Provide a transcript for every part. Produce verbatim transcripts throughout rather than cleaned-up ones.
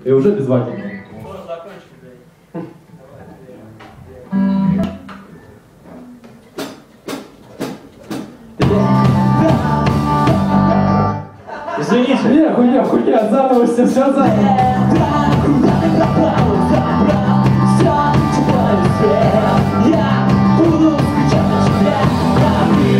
И уже без ватника. Извините. Не, хуйня, хуйня, заново все, все заново. Я буду скучать на тебя, а ты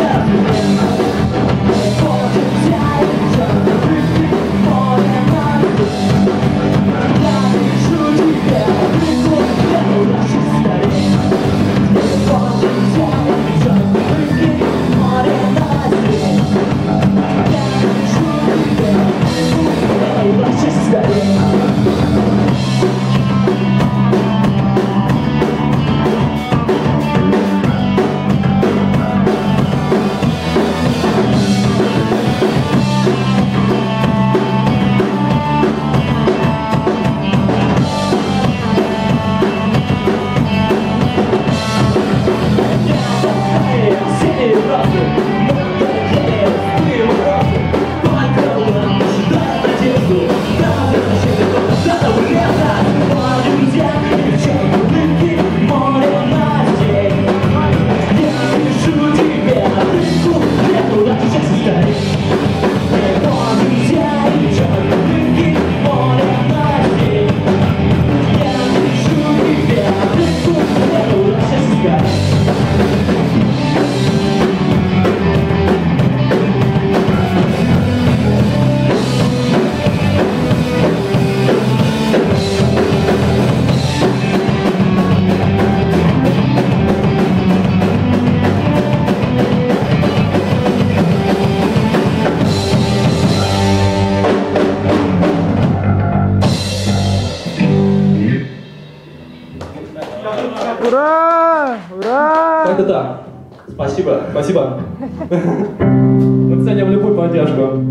Ура! Ура! Как-то так. Спасибо, спасибо. Мы ценим любую поддержку.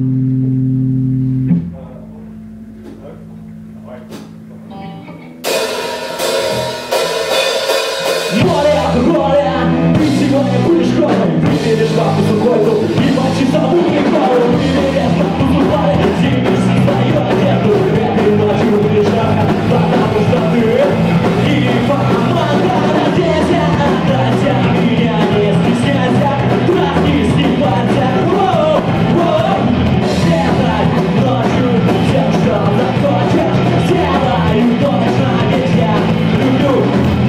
Море, море, ты сегодня будешь горой. Выберешь бабу сухой дуб и мочи забудь приколы. Выберешь бабу сухой, зимишь свою одежду. Этой ночью будешь жарко, потому что ты и помада надейся. Отдайся, меня не стесняйся, трахни с ним пальца. Этой ночью все, что захочешь, сделаю точно, ведь я люблю.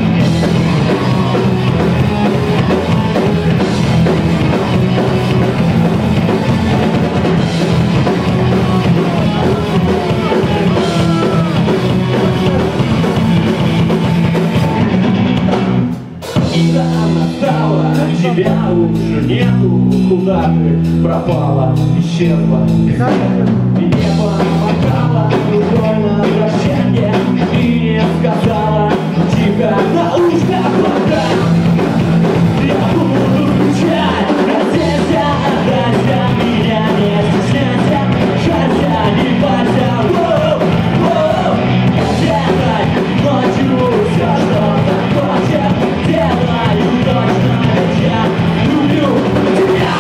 Тебя уже нету, куда ты пропала, исчезла, и небо помогало, рукой на прощание, и не сказала тихо на ушко глаза. Я буду скучать, раздеться, отдайся, меня не стесняйся, шайся, не бойся. Этой ночью все, что захочешь, делаю точно. Я люблю тебя!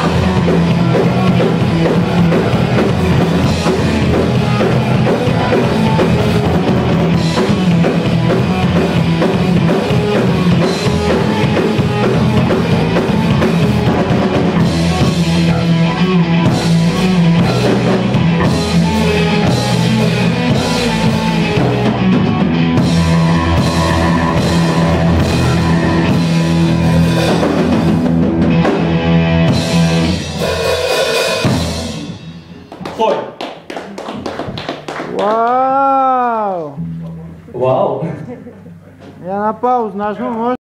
Ой. Вау! Вау! Я на паузу нажму, может?